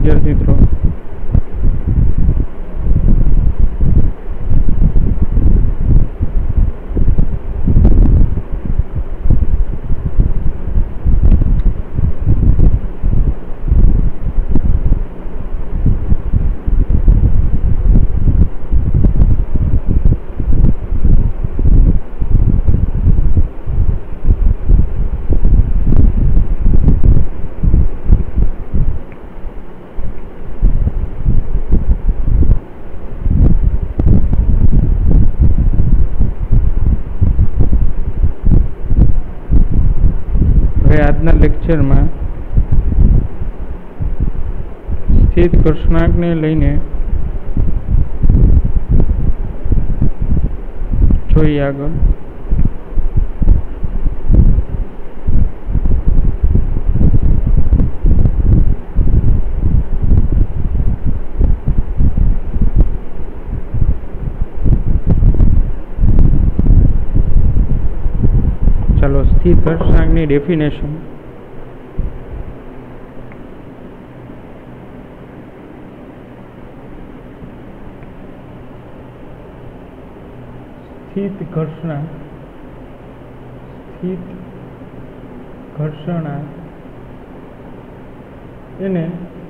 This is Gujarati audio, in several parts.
વિદ્યાર્થી મિત્રો. આજના લેક્ચરમાં સ્થિત કર્ષણાંકને લઈને જોઈએ આગળ. ચાલો સ્થિત કર્ષણાંકની ડેફિનેશન. સ્થિત ઘર્ષણાંક એને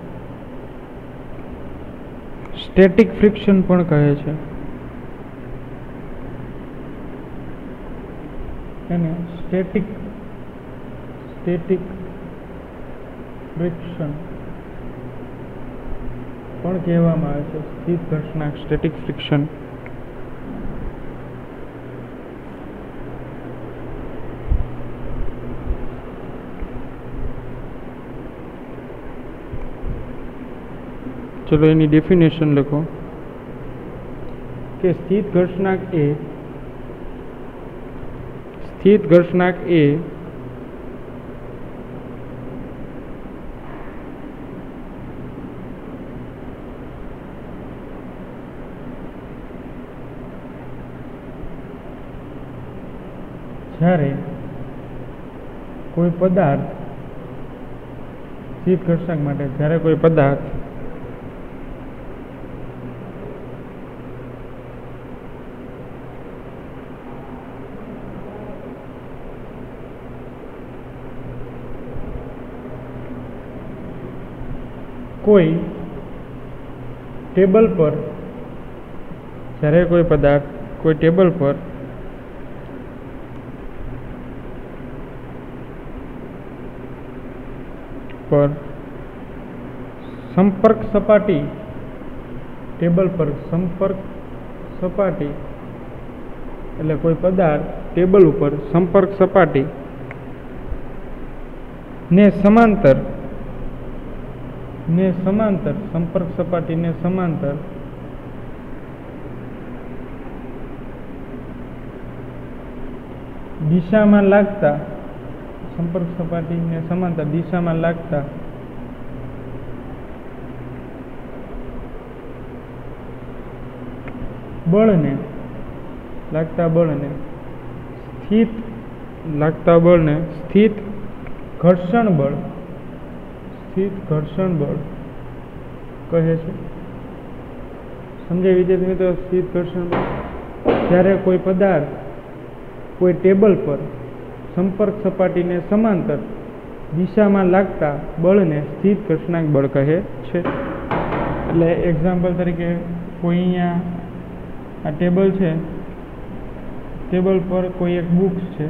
સ્ટેટિક ફ્રિક્શન પણ કહે છે. એને સ્ટેટિક ફ્રિક્શન પણ કહેવામાં આવે છે. સ્થિત ઘર્ષણાંક સ્ટેટિક ફ્રિક્શન. ચલો એની ડેફિનેશન લખો કે સ્થિત ઘર્ષણાંક એ જ્યારે કોઈ પદાર્થ, સ્થિત ઘર્ષણાંક માટે જ્યારે કોઈ પદાર્થ કોઈ ટેબલ પર સંપર્ક સપાટી એટલે કોઈ પદાર્થ ટેબલ ઉપર સંપર્ક સપાટી ને સમાંતર સંપર્ક સપાટીને સમાંતર દિશામાં લાગતા બળને સ્થિત ઘર્ષણ બળ કહે છે. સમજાય વિદ્યાર્થી મિત્રો? સ્થિત ઘર્ષણ બળ જ્યારે કોઈ પદાર્થ કોઈ ટેબલ પર સંપર્ક સપાટીને સમાંતર દિશામાં લાગતા બળને સ્થિત ઘર્ષણાંક બળ કહે છે. એટલે એક્ઝામ્પલ તરીકે કોઈ અહીંયા આ ટેબલ છે, ટેબલ પર કોઈ એક બુક્સ છે.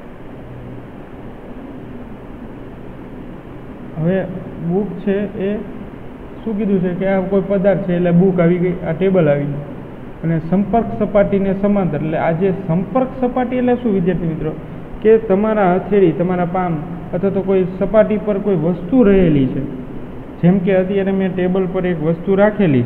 હવે બુક છે એ શું કીધું છે કે આ કોઈ પદાર્થ છે એટલે બુક આવી ગઈ, આ ટેબલ આવી ગઈ. અને સંપર્ક સપાટીને સમાંતર એટલે આ જે સંપર્ક સપાટી એટલે શું વિદ્યાર્થી મિત્રો? કે તમારા હથેળી, તમારા પામ અથવા તો કોઈ સપાટી પર કોઈ વસ્તુ રહેલી છે. જેમ કે અત્યારે મેં ટેબલ પર એક વસ્તુ રાખેલી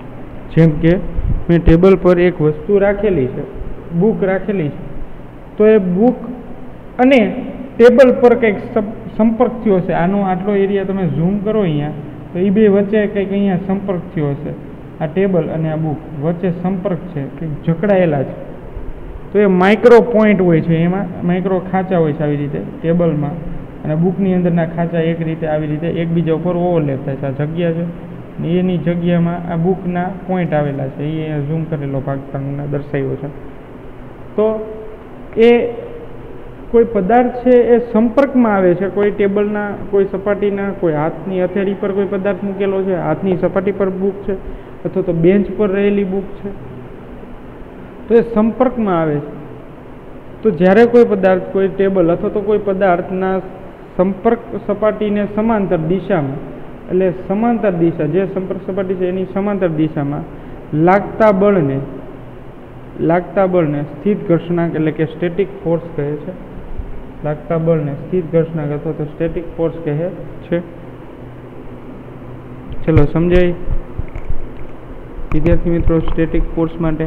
છે, બુક રાખેલી છે. તો એ બુક અને ટેબલ પર કંઈક સંપર્ક થયો હશે. આટલો એરિયા તમે ઝૂમ કરો અહીંયા તો એ બે વચ્ચે કંઈક અહીંયા સંપર્ક થયો હશે. આ ટેબલ અને આ બુક વચ્ચે સંપર્ક છે, કંઈક જકડાયેલા છે. તો એ માઇક્રો પોઈન્ટ હોય છે, એમાં માઇક્રો ખાંચા હોય છે આવી રીતે ટેબલમાં અને બુકની અંદરના ખાંચા એક રીતે આવી રીતે એકબીજા ઉપર ઓવરલેપ થાય છે. આ જગ્યા છે ને એની જગ્યામાં આ બુકના પોઈન્ટ આવેલા છે, એ ઝૂમ કરેલો ભાગ તમને દર્શાવ્યો છે. તો એ કોઈ પદાર્થ છે એ સંપર્કમાં આવે છે કોઈ ટેબલના, કોઈ સપાટીના, કોઈ હાથની હથેળી પર કોઈ પદાર્થ મૂકેલો છે, હાથની સપાટી પર બુક છે, અથવા તો બેન્ચ પર રહેલી બુક છે, તો એ સંપર્કમાં આવે છે. તો જ્યારે કોઈ પદાર્થ, કોઈ ટેબલ અથવા તો કોઈ પદાર્થના સંપર્ક સપાટીને સમાંતર દિશામાં, એટલે સમાંતર દિશા, જે સંપર્ક સપાટી છે એની સમાંતર દિશામાં લાગતા બળને સ્થિત ઘર્ષણાંક એટલે કે સ્ટેટિક ફોર્સ કહે છે. લાગતા બળને સ્થિત ઘર્ષણાંક અથવા તો સ્ટેટિક ફોર્સ કહે છે. ચલો સમજાય વિદ્યાર્થી મિત્રો સ્ટેટિક ફોર્સ માટે?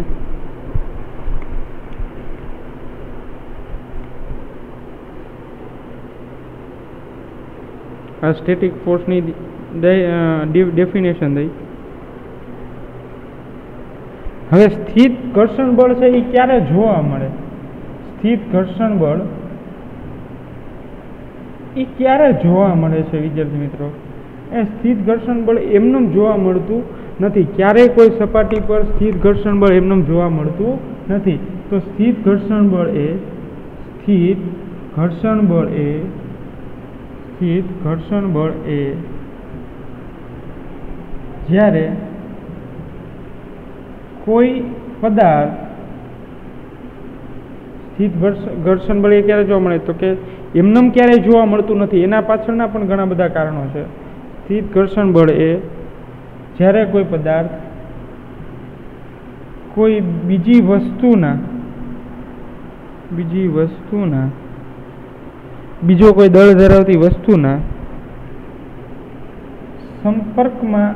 આ સ્ટેટિક ફોર્સની ડેફિનેશન દઈ. હવે સ્થિત ઘર્ષણ બળ છે એ ક્યારે જોવા મળે? સ્થિત ઘર્ષણ બળ એ ક્યારે જોવા મળે છે વિદ્યાર્થી મિત્રો? એ સ્થિત ઘર્ષણ બળ એમનેમ જોવા મળતું નથી. ક્યારેય કોઈ સપાટી પર સ્થિત ઘર્ષણ બળ એમનેમ જોવા મળતું નથી. તો સ્થિત ઘર્ષણ બળ એ જ્યારે કોઈ પદાર્થ સ્થિત ઘર્ષણ બળ એ ક્યારે જોવા મળે? તો કે એમનેમ ક્યારેય જોવા મળતું નથી. એના પાછળના પણ ઘણા બધા કારણો છે. સ્થિત ઘર્ષણ બળ એ જ્યારે કોઈ પદાર્થ કોઈ બીજી વસ્તુના બીજો કોઈ દળ ધરાવતી વસ્તુના સંપર્કમાં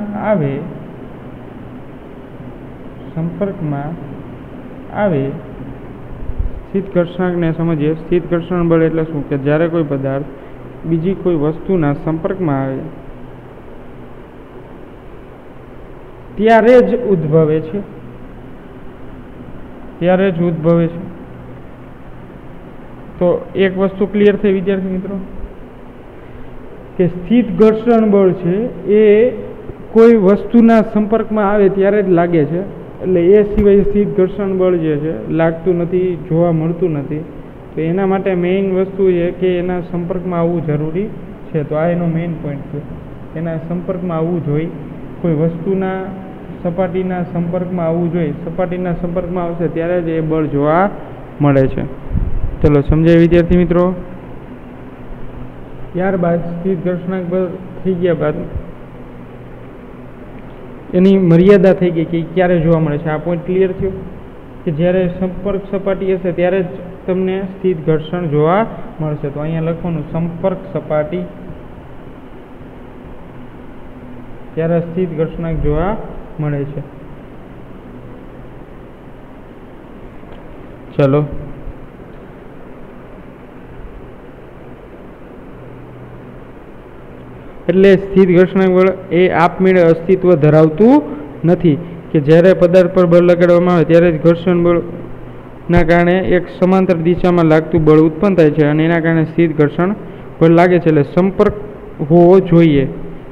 આવે સ્થિત ઘર્ષણાંકને સમજીએ. સ્થિત ઘર્ષણ બળ એટલે શું? કે જ્યારે કોઈ પદાર્થ બીજી કોઈ વસ્તુના સંપર્કમાં આવે ત્યારે જ ઉદ્ભવે છે. તો એક વસ્તુ ક્લિયર થઈ વિદ્યાર્થી મિત્રો કે સ્થિત ઘર્ષણ બળ છે એ કોઈ વસ્તુના સંપર્કમાં આવે ત્યારે જ લાગે છે. એટલે એ સિવાય સ્થિત ઘર્ષણ બળ જે છે લાગતું નથી, જોવા મળતું નથી. તો એના માટે મેઇન વસ્તુ છે કે એના સંપર્કમાં આવવું જરૂરી છે. તો આ એનો મેઇન પોઈન્ટ છે. એના સંપર્કમાં આવવું જોઈએ. કોઈ વસ્તુના સપાટીના સંપર્કમાં આવવું જોઈએ. સપાટીના સંપર્કમાં આવશે ત્યારે જ એ બળ જોવા મળે છે. ચલો સમજાય વિદ્યાર્થી મિત્રો? ત્યારબાદ સ્થિત ઘર્ષણાંક બળ થઈ ગયા બાદ એની મર્યાદા થઈ ગઈ કે ક્યારે જોવા મળે છે. આ પોઈન્ટ ક્લિયર થયો કે જ્યારે સંપર્ક સપાટી હશે ત્યારે જ તમને સ્થિત ઘર્ષણ જોવા મળશે. તો અહીંયા લખવાનું સંપર્ક સપાટી ત્યારે સ્થિત ઘર્ષણાંક જોવા મળે છે. ચલો એટલે સ્થિત ઘર્ષણાંક બળ એ આપમેળે અસ્તિત્વ ધરાવતું નથી કે જ્યારે પદાર્થ પર બળ લગાડવામાં આવે ત્યારે જ ઘર્ષણ બળના કારણે એક સમાંતર દિશામાં લાગતું બળ ઉત્પન્ન થાય છે અને એના કારણે સ્થિત ઘર્ષણ બળ લાગે છે. એટલે સંપર્ક હોવો જોઈએ.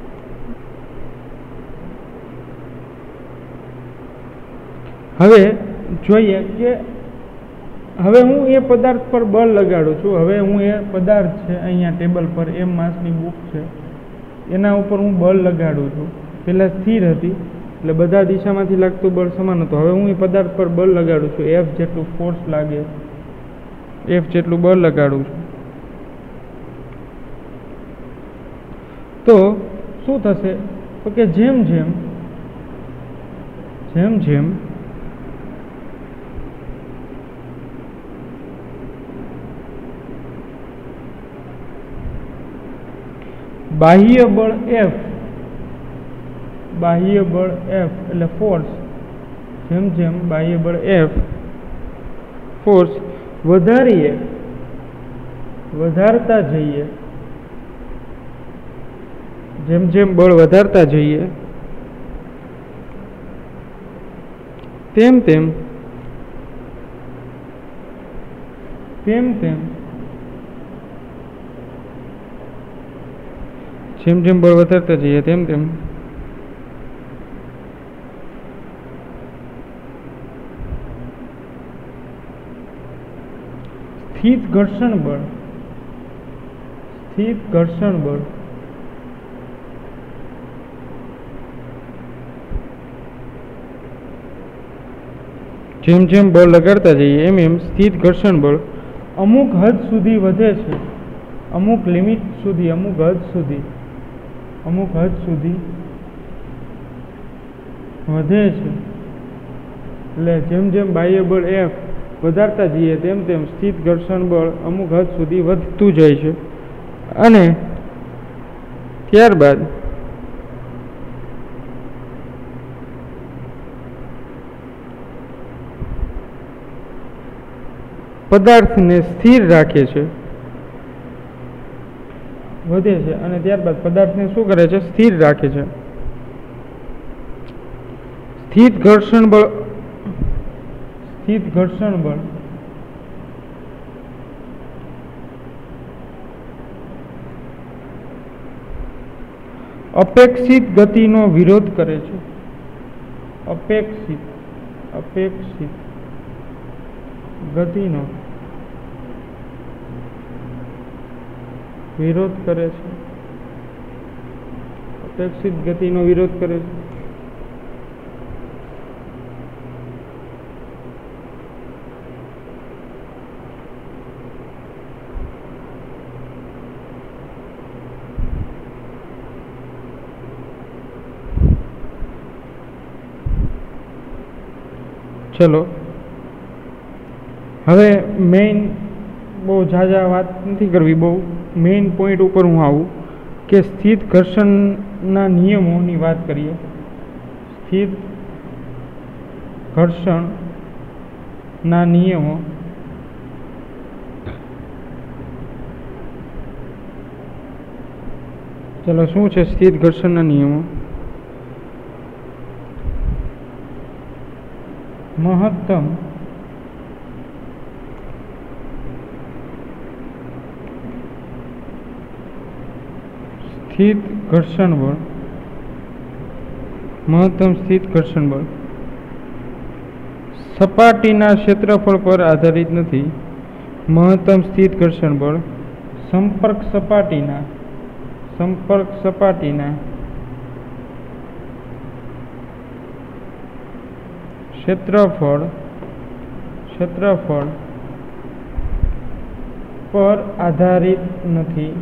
હવે જોઈએ કે હવે હું એ પદાર્થ પર બળ લગાડું છું. હવે હું એ પદાર્થ છે અહીંયા ટેબલ પર એમ માસની બુક છે એના ઉપર હું બળ લગાડું છું. પહેલાં સ્થિર હતી એટલે બધા દિશામાંથી લાગતું બળ સમાન હતું. હવે હું એ પદાર્થ પર બળ લગાડું છું. F જેટલું ફોર્સ લાગે, F જેટલું બળ લગાડું છું. તો શું થશે? તો કે જેમ જેમ બાહ્ય બળ F એટલે ફોર્સ, જેમ બાહ્ય બળ F ફોર્સ વધારતા જઈએ, જેમ બળ વધારતા જઈએ તેમ જેમ જેમ બળ વધારતા જઈએ તેમ તેમ સ્થિત ઘર્ષણ બળ જેમ જેમ બળ લગાડતા જઈએ એમ એમ સ્થિત ઘર્ષણ બળ અમુક હદ સુધી વધે છે, અમુક લિમિટ સુધી, અમુક હદ સુધી વધે છે. એટલે જેમ જેમ બાહ્ય બળ F વધારતા જઈએ તેમ તેમ સ્થિત ઘર્ષણ બળ અમુક હદ સુધી વધતું જાય છે. અને ત્યારબાદ પદાર્થને સ્થિર રાખે છે, વધે છે અને ત્યારબાદ પદાર્થને શું કરે છે? સ્થિર રાખે છે. સ્થિત ઘર્ષણ બળ અપેક્ષિત ગતિનો વિરોધ કરે છે. અપેક્ષિત ગતિનો વિરોધ કરે છે. અપેક્ષિત ગતિનો વિરોધ કરે છે. ચલો હવે મેઇન બહુ ઝાઝા વાત નથી કરવી, બહુ મેઇન પોઈન્ટ ઉપર હું આવું કે સ્થિત ઘર્ષણના નિયમોની વાત કરીએ. સ્થિત ઘર્ષણના નિયમો ચલો શું છે? સ્થિત ઘર્ષણના નિયમો મહત્તમ સ્થિત ઘર્ષણ બળ સપાટીના ક્ષેત્રફળ પર આધારિત નથી. મહત્તમ સ્થિત ઘર્ષણ બળ સંપર્ક સપાટીના ક્ષેત્રફળ પર આધારિત નથી.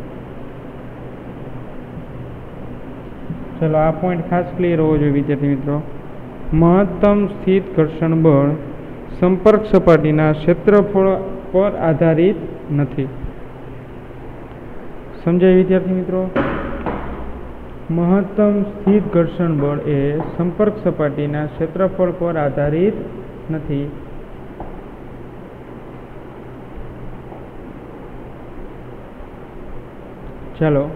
ચલો આ પોઈન્ટ ખાસ ક્લિયર હોવો જોઈએ વિદ્યાર્થી મિત્રો. મહત્તમ સ્થિત ઘર્ષણ બળ સંપર્ક સપાટીના ક્ષેત્રફળ પર આધારિત નથી. સમજાય વિદ્યાર્થી મિત્રો? મહત્તમ સ્થિત ઘર્ષણ બળ એ સંપર્ક સપાટીના ક્ષેત્રફળ પર આધારિત નથી. ચાલો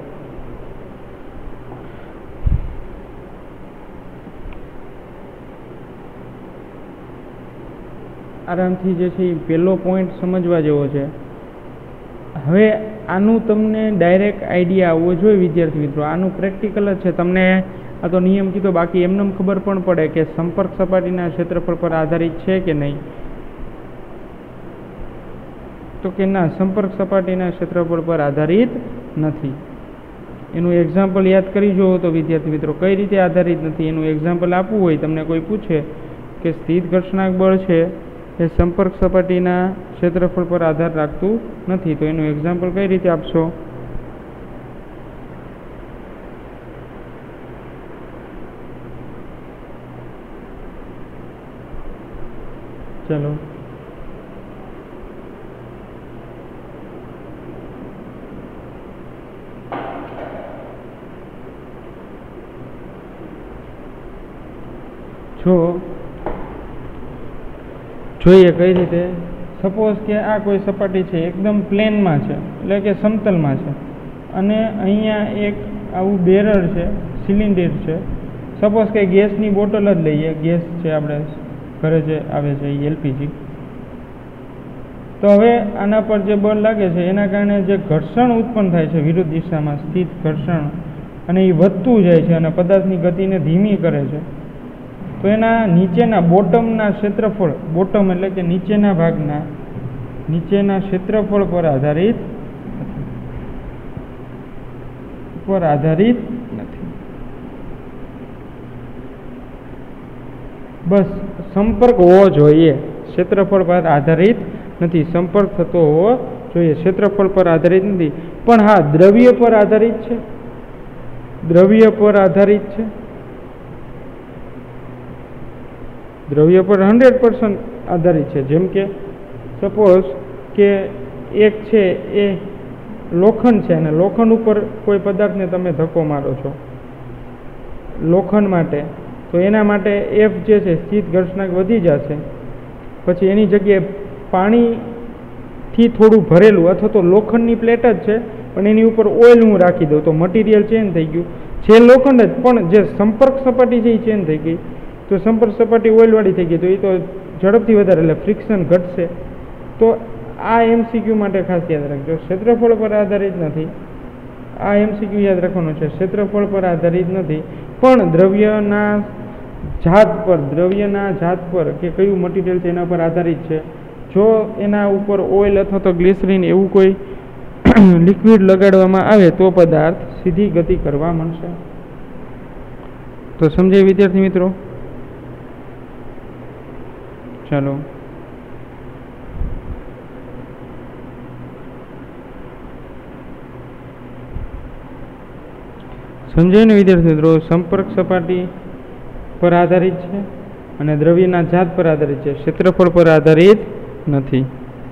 આરામથી જે છે એ પહેલો પોઈન્ટ સમજવા જેવો છે. હવે આનું તમને ડાયરેક્ટ આઈડિયા આવવો જોઈએ વિદ્યાર્થી મિત્રો. આનું પ્રેક્ટિકલ જ છે. તમને આ તો નિયમ કીધો, બાકી એમને ખબર પણ પડે કે સંપર્ક સપાટીના ક્ષેત્રફળ પર આધારિત છે કે નહીં. તો કે ના, સંપર્ક સપાટીના ક્ષેત્રફળ પર આધારિત નથી. એનું એક્ઝામ્પલ યાદ કરી જુઓ તો વિદ્યાર્થી મિત્રો કઈ રીતે આધારિત નથી. એનું એક્ઝામ્પલ આપવું હોય, તમને કોઈ પૂછે કે સ્થિત ઘર્ષણાંક બળ છે એ સંપર્ક સપાટીના ક્ષેત્રફળ પર આધાર રાખતું નથી, તો એનું એક્ઝામ્પલ કઈ રીતે આપશો? ચલો જોઈએ કઈ રીતે. સપોઝ કે આ કોઈ સપાટી છે, એકદમ પ્લેનમાં છે, એટલે કે સમતલમાં છે, અને અહીંયા એક આવું બેરર છે, સિલિન્ડર છે. સપોઝ કે ગેસની બોટલ જ લઈએ, ગેસ છે આપણે ઘરે જે આવે છે એ LPG. તો હવે આના પર જે બળ લાગે છે એના કારણે જે ઘર્ષણ ઉત્પન્ન થાય છે વિરુદ્ધ દિશામાં સ્થિત ઘર્ષણ, અને એ વધતું જાય છે અને પદાર્થની ગતિને ધીમી કરે છે, તો એના નીચેના બોટમના ક્ષેત્રફળ, બોટમ એટલે કે નીચેના ભાગના નીચેના ક્ષેત્રફળ પર આધારિત નથી. બસ સંપર્ક હોવો જોઈએ, ક્ષેત્રફળ પર આધારિત નથી, સંપર્ક થતો હોવો જોઈએ, ક્ષેત્રફળ પર આધારિત નથી. પણ હા, દ્રવ્ય પર આધારિત છે, દ્રવ્ય પર આધારિત છે, દ્રવ્ય પર 100% આધારિત છે. જેમ કે સપોઝ કે એક છે એ લોખંડ છે અને લોખંડ ઉપર કોઈ પદાર્થને તમે ધક્કો મારો છો લોખંડ માટે, તો એના માટે F જે છે સ્થિત ઘર્ષણાંક વધી જશે. પછી એની જગ્યાએ પાણીથી થોડું ભરેલું અથવા તો લોખંડની પ્લેટ જ છે પણ એની ઉપર ઓઇલ હું રાખી દઉં તો મટીરિયલ ચેન્જ થઈ ગયું, છે લોખંડ જ પણ જે સંપર્ક સપાટી છે એ ચેન્જ થઈ ગઈ, તો સંપર્ક સપાટી ઓઇલવાળી થઈ ગઈ, તો એ તો ઝડપથી વધારે એટલે ફ્રિક્શન ઘટશે. તો આ MCQ માટે ખાસ યાદ રાખજો, ક્ષેત્રફળ પર આધારિત નથી. આ MCQ યાદ રાખવાનું છે, ક્ષેત્રફળ પર આધારિત નથી, પણ દ્રવ્યના જાત પર કે કયું મટીરિયલ છે એના પર આધારિત છે. જો એના ઉપર ઓઇલ અથવા તો ગ્લિસરીન એવું કોઈ લિક્વિડ લગાડવામાં આવે તો પદાર્થ સીધી ગતિ કરવા માંડશે. તો સમજાય વિદ્યાર્થી મિત્રો? ચાલો સમજાય ને વિદ્યાર્થી મિત્રો? સંપર્ક સપાટી પર આધારિત છે અને દ્રવ્યના જાત પર આધારિત છે, ક્ષેત્રફળ પર આધારિત નથી.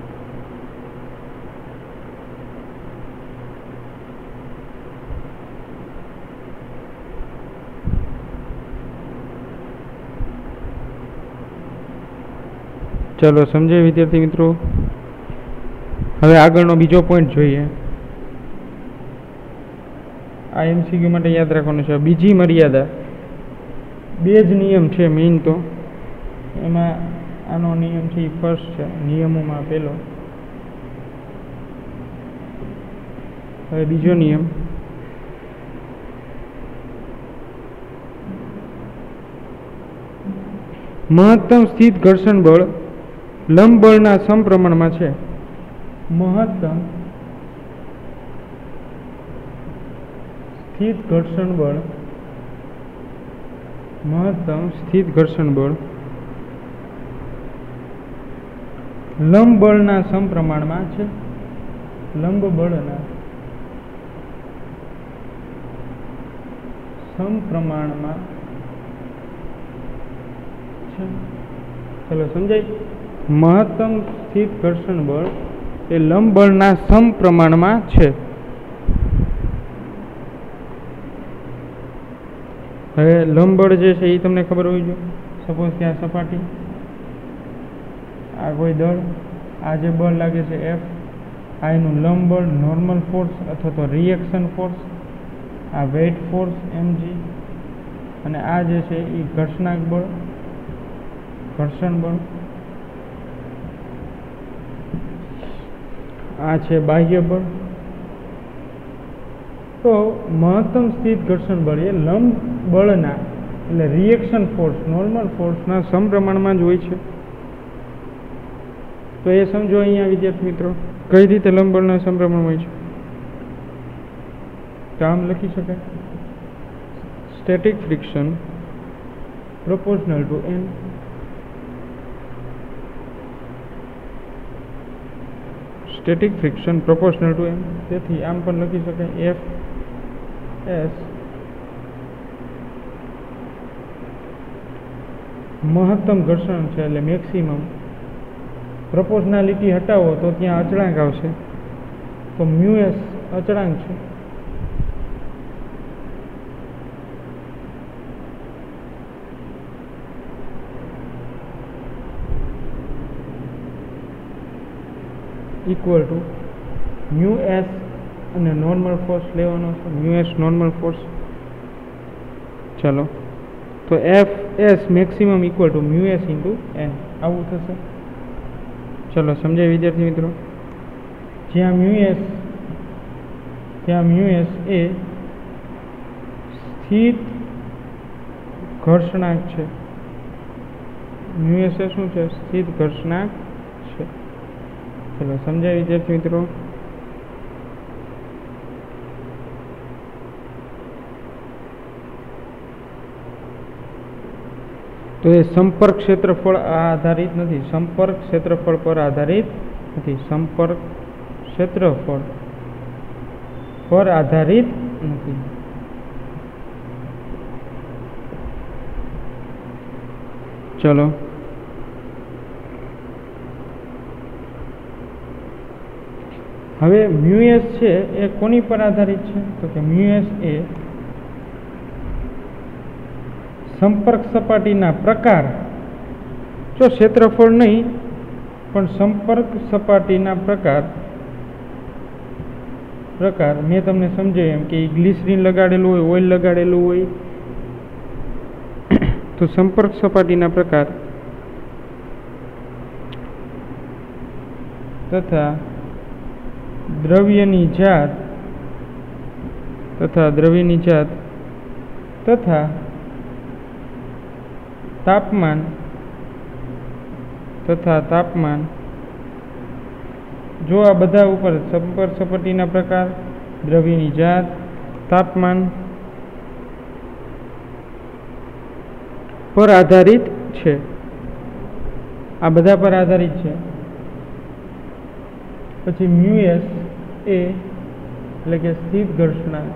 ચાલો સમજાય વિદ્યાર્થી મિત્રો? હવે આગળનો બીજો પોઈન્ટ જોઈએ. આ MCQ માટે યાદ રાખવાનું છે. બીજી મર્યાદા, બે જ નિયમ છે મેઇન, તો એમાં આનો નિયમ છે એ ફર્સ્ટ છે નિયમોમાં પહેલો. હવે બીજો નિયમ, મહત્તમ સ્થિત ઘર્ષણ બળ લંબ બળના સમપ્રમાણમાં છે. મહત્તમ સ્થિત ઘર્ષણ બળ લંબ બળના સમપ્રમાણમાં છે. લંબ બળના સમપ્રમાણમાં છે. ચલો સમજાય? મહત્તમ સ્થિત ઘર્ષણ બળ એ લંબ બળના સમપ્રમાણમાં છે. હવે લંબ બળ જે છે એ તમને ખબર હોવી જોઈએ. સપોઝ કે આ સપાટી, આ કોઈ દળ, આ જે બળ લાગે છે F, આ એનું લંબ બળ, નોર્મલ ફોર્સ અથવા તો રિએક્શન ફોર્સ, આ વેઇટ ફોર્સ mg, અને આ જે છે એ ઘર્ષણ બળ, આ છે બાહ્ય બળ. તો મહત્તમ સ્થિત ઘર્ષણ બળ એ લંબ બળના એટલે રિએક્શન ફોર્સ, નોર્મલ ફોર્સના સમપ્રમાણમાં જ હોય છે. તો એ સમજો અહીંયા વિદ્યાર્થી મિત્રો, કઈ રીતે લંબ બળના સમપ્રમાણ હોય છે. તો આમ લખી શકાય, static friction proportional to n. Static friction proportional to n. તેથી આમ પણ લખી શકાય F S મહત્તમ ઘર્ષણ છે એટલે મેક્સિમમ. પ્રોપોર્શનાલિટી હટાવો તો ત્યાં અચળાંક આવશે, તો મ્યુએસ અચળાંક છે. ઇક્વલ ટુ મ્યુ એસ અને નોર્મલ ફોર્સ લેવાનો છે, મ્યુ એસ નોર્મલ ફોર્સ. ચાલો તો F s maximum equal to mu s into N આવું થશે. चलो समझे विद्यार्थी मित्रों। ज्यां म्यूएस ए स्थिर घर्षणांक है। म्यूएस ए शू है? स्थिर घर्षणांक है। चलो समझे विद्यार्थी मित्रों। तो ये संपर्क क्षेत्रफल आधारित नहीं, संपर्क क्षेत्रफल पर आधारित नहीं, संपर्क क्षेत्रफल पर आधारित नहीं। चलो हवे म्यूएस है ए कोनी पर आधारित है? तो कि म्यूएस ए संपर्क सपाटीना प्रकार, जो क्षेत्रफल नहीं पण संपर्क सपाटीना प्रकार मैं तमने समझे एम कि ग्लिसरीन लगाडेलुं होय, ऑइल लगाडेलुं होय तो संपर्क सपाटीना प्रकार तथा द्रव्यनी जात तथा तापमान जो आ बधा ऊपर संपर्क सपाटीना प्रकार, द्रव्यनी जात, तापमान पर आधारित है। आ बधा पर आधारित है। पछी म्यूएस ए એટલે કે સ્થિર ઘર્ષણાંક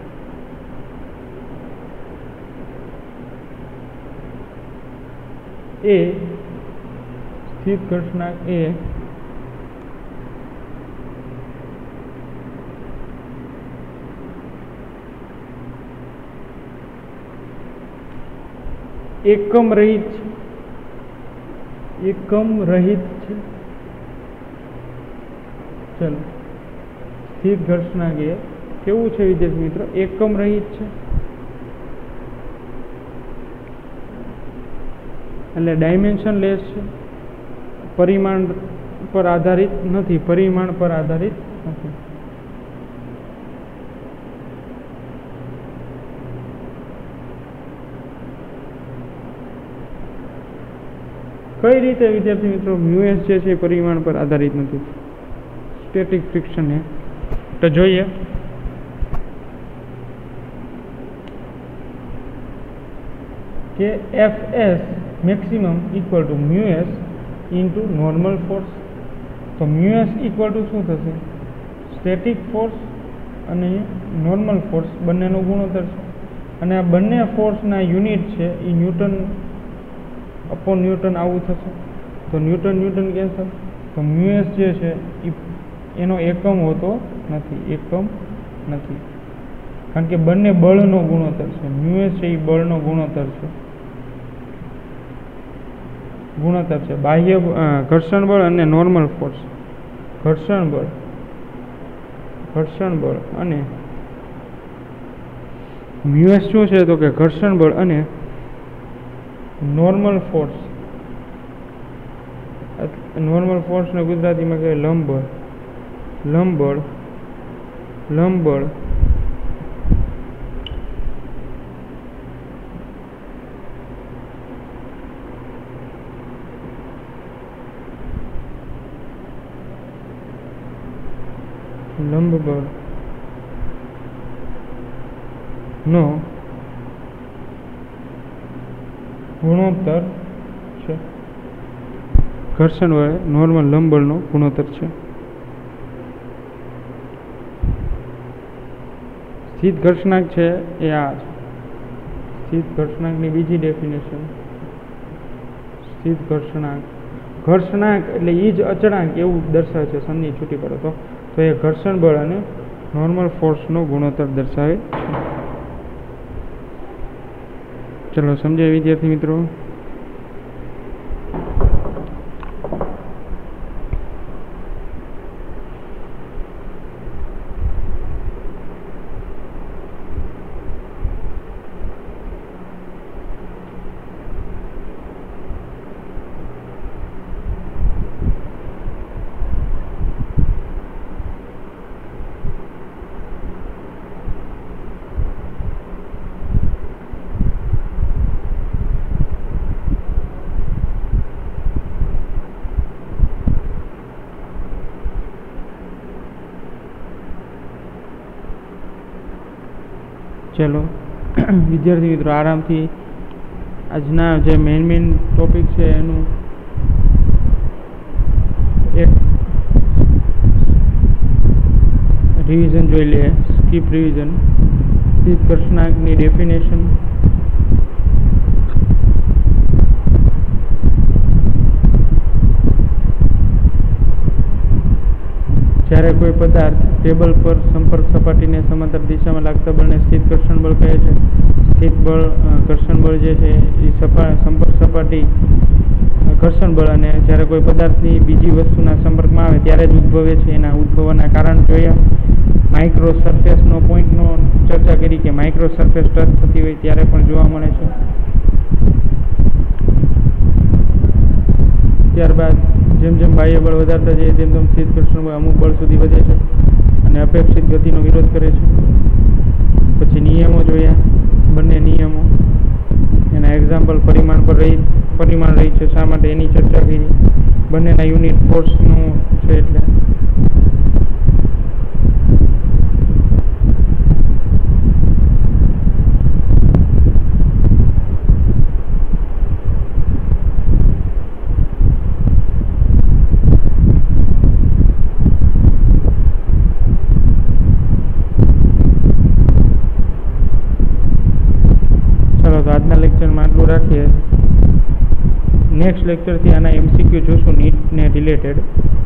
ए स्थिर घर्षणांक ए एकम रहित છે। चलो स्थिर घर्षणांक ए केवुं छे विद्यार्थी मित्रों? एकम रहित है, એટલે ડાયમેન્શનલેસ છે, પરિમાણ પર આધારિત નથી, પરિમાણ પર આધારિત નથી। કઈ રીતે વિદ્યાર્થી મિત્રો म्यूएस જે છે પરિમાણ પર આધારિત નથી? સ્ટેટિક ફ્રિક્શન है તો જોઈએ। કે Fs maximum equal to mu s into normal force. तो म्यूएस इक्वल टू शू थशे? स्टेटिक फोर्स अने नॉर्मल फोर्स बंनेनो गुणोत्तर छे। अने आ बंने फोर्सना यूनिट छे ई न्यूटन अपॉन न्यूटन आवुं थशे। तो न्यूटन कैंसल। तो म्यूएस जे छे एनो एकम होतो नथी, एकम नथी, कारण के बंने बळनो गुणोत्तर छे। म्यूएस छे ई बळनो गुणोत्तर छे, बाह्य घर्षण बल अने नॉर्मल फोर्स। घर्षण बल अने म्यूएस शुं छे? तो के घर्षण बल अने नॉर्मल फोर्स ने गुजराती में कहे लंबबळ नो गुणोत्तर छे। घर्षण बळ नॉर्मल लंबबळ नो गुणोत्तर छे। स्थिर घर्षणांक छे ए आ स्थिर घर्षणांक नी बीजी डेफिनेशन। स्थिर घर्षणांक એટલે ઈ જ અચળાંક એવું દર્શાવે છે। સમજી છૂટી પડે તો એ ઘર્ષણ બળ અને નોર્મલ ફોર્સ નો ગુણોત્તર દર્શાવે છે। चलो समझे विद्यार्थी मित्रों। ચલો વિદ્યાર્થી મિત્રો આરામથી આજના જે મેઇન ટોપિક છે એનું એક રિવિઝન જોઈ લઈએ. Skip revision. સ્થિત કર્ષણાંકની ડેફિનેશન, જ્યારે કોઈ પદાર્થ ટેબલ પર સંપર્ક સપાટીને સમાંતર દિશામાં લાગતા બળને સ્થિત ઘર્ષણ બળ કહે છે. સ્થિત બળ ઘર્ષણ બળ જે છે એ સંપર્ક સપાટી ઘર્ષણ બળ, અને જ્યારે કોઈ પદાર્થની બીજી વસ્તુના સંપર્કમાં આવે ત્યારે જ ઉદ્ભવે છે. એના ઉદ્ભવવાના કારણ જોયા. માઇક્રો સરફેસનો પોઈન્ટનો ચર્ચા કરી કે માઇક્રો સરફેસ ટચ થતી હોય ત્યારે પણ જોવા મળે છે. ત્યારબાદ જેમ જેમ બાહ્ય બળ વધારતા જઈએ તેમ તેમ સ્થિત ઘર્ષણ બળ અમુક બળ સુધી વધે છે અને અપેક્ષિત ગતિનો વિરોધ કરે છે. પછી નિયમો જોયા, બંને નિયમો, એના એક્ઝામ્પલ પરિમાણ રહી છે શા માટે એની ચર્ચા કરી. બંનેના યુનિટ ફોર્સનું છે એટલે આજના લેક્ચરમાં આટલું રાખીએ. નેક્સ્ટ લેક્ચરથી આના MCQ જોશું નીટને રિલેટેડ.